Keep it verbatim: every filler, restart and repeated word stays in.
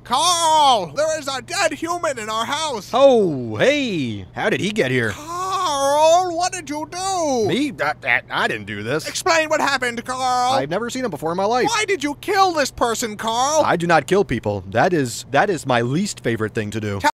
Carl! There is a dead human in our house! Oh, hey! How did he get here? Carl, what did you do? Me? I, I, I didn't do this. Explain what happened, Carl! I've never seen him before in my life. Why did you kill this person, Carl? I do not kill people. That is, that is my least favorite thing to do.